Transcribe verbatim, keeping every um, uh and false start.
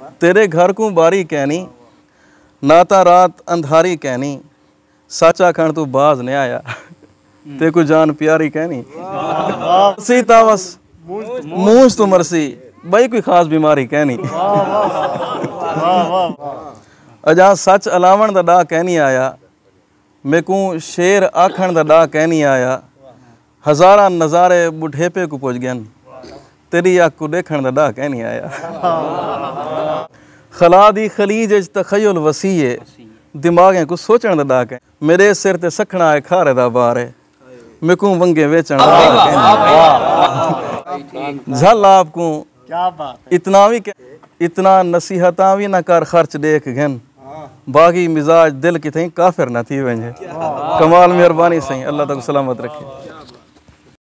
तेरे घर को बारी कहनी नाता रात अंधारी कहनी साचा खण तू बाज ने आया ते को जान प्यारी कहनी सीता बस मूंछ तो मरसी भाई कोई खास बीमारी कहनी अजा सच अलावण दा डा कहनी आया मैं को शेर आखण दा डा कहनी आया हजारा नजारे बुढ़ेपे को पुज गयन तेरी अख को देखण दा डा कहनी आया खला दी खलीज च तखयुल वसी है दिमागे को सोचण दा डा कह मेरे सिर ते सखना है खारे दा बार है मैं को वंगे वेचण झल आपको इतना भी इतना नसीहता भी ना कर खर्च देख घन बाकी मिजाज दिल की थी काफिर न थी वंजे कमाल मेहरबानी सही अल्लाह तक सलामत रखे।